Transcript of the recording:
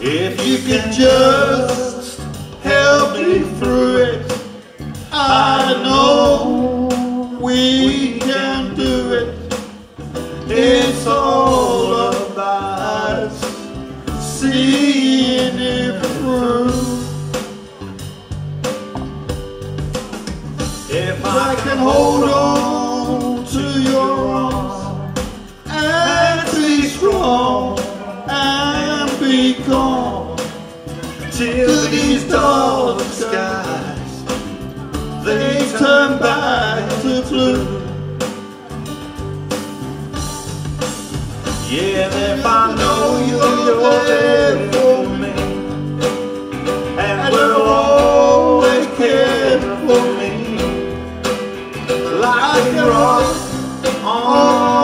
If you could just help me through it, I know we can do it. It's all about seeing it through. If I can hold on to your arms and be strong and be calm till these dark skies they turn back to blue. Yeah, if I know you're there for me and will always care for me like a rock on